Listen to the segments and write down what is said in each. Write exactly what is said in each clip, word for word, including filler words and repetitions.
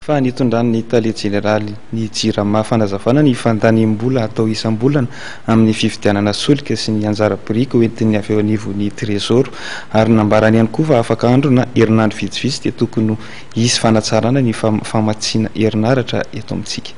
fa nitondrany Italie Générale ny jirama fanazavana ny fandaniam-bola atao isam-bolana amin'ny fividianana solika sy ny anjara biriky hoentin'ny avy eo anivon'ny trésor ary nambarany ihany koa fa afaka androna herinandro vitsivitsy dia tokony hisy fanatsarana ny famatsiana herinaratra eto amintsika.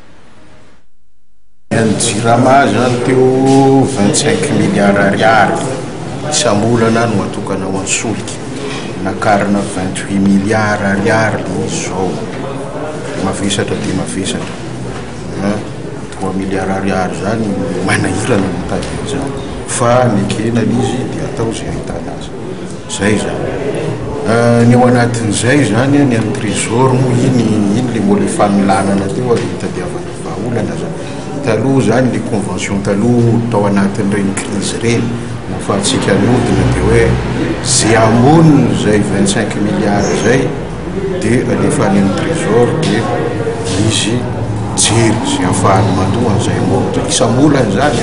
Ny jirama zany teo vingt-cinq milliards ariary isam-bolana no atokana ho an'ny solika, nakarina vingt-huit milliards ariary izao mavesatra dia mavesatra trois milliards ariary zany manahirana mitady zany fa ny kenany izy dia atao zay ahitana azy zay zany ny ao anatin'izay zany ny an'ny trésor moa iny iny le moa le familanana teo ary hitadiavana vahaolana zany taloha zany le convention taloha tao anatin'ireny crise reny nofa atsika nodina dia hoe zay amboniny zay vingt-cinq milliards zay dia alefany amin'ny trésor dia izy jery zay afahany mandoa an'izay montre isam-bolana zany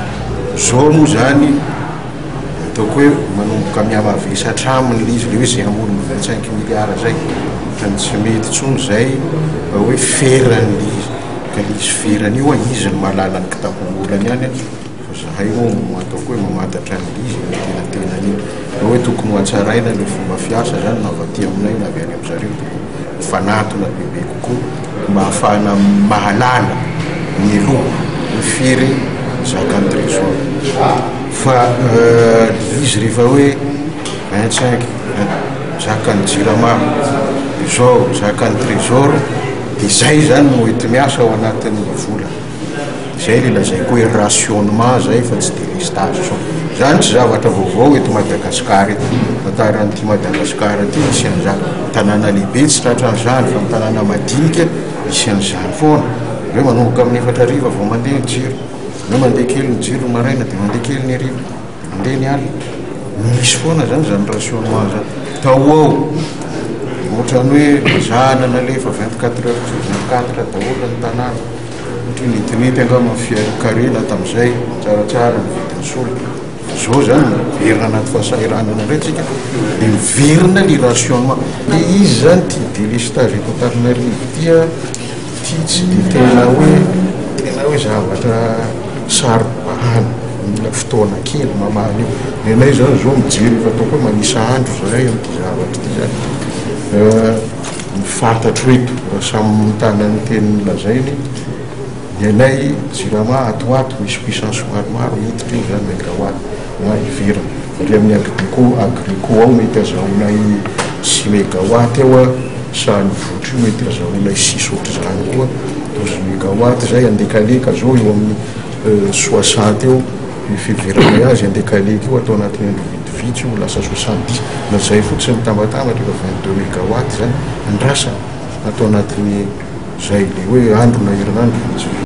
zao moa zany ataoko hoe manomboka mihamavesatra aminy le izy le hoe zay amboniny vingt-cinq milliards zay ka tsy mety tsony zay hoe ferany le izy ka le izy ferany io izy ny mahalala ny kitapo-bolany ihany fa zahay moa ataoko hoe mamatatra ny izy ny tenatenany iny hoe tokony ho atsaraina le fomba fiasa zany na vaty aminay na avy any amin'zareo tokony fanatona bebe kokoa mba ahafahana mahalala ny loha ny fery zakan'ny trésor fa izy rehefa hoe vingt-cinq zakan'ny jirama zao zakan'ny trésor dia zay zany no ety miasa ao anatin'ny vola zay le lazaiko hoe rationnement zay fa tsy délestage sao zany tsy zavatra vaovao eto Madagasikara eto ataran'ity Madagasikara ty misy an'izany tanàna lehibe tsy tratran'izany fa ny tanàna madinika misy an'izany foana hoe manomboka amin'ny efatra ariva vao mandeha ny jiro hoe mandeha kely ny jiro maraina dia mandeha kely ny ariva mandeha ny alina misy foana zany zany rationnement zany tao ao ohatrany hoe zahana nalefa vingt-quatre heures sur vingt-quatre daholo ny tanàna ohatra netinety angamba fikarena tamin'izay tsaratsara ny vidin'ny solika zao zany miverina anaty fahasahiranana retsika dia miverina le rationnement le izy zany ty délestage eto Antananarivo tya ty tsy dia tena hoe tena hoe zavatra sarobahana mila fotoana kely mamany io nenay zany zao mijery fa ataoko hoe manisa andro zahay am'ty zavatra ty zany mifantatro eto samy tanany teny lazainy nenay jirama atoato misy puissance maromaro hititra io zany megawatt na iverina satria amin'ny agrico agrico ao mety azahoanay six mégawatt eo a sa ny votro io mety azahoanay six ohatra zany koa douze mégawatt zay andekaleka zao eo amin'ny soixante eo ny fiveranay azy andekaleka io atao anatin'ny andro vitivitsy io lasa soixante-dix na zay fotsiny mitambatambatra efa vingt-deux mégawatt zany andrasana atao anatin'ny zay le hoe andro na herinandro vitsivitsy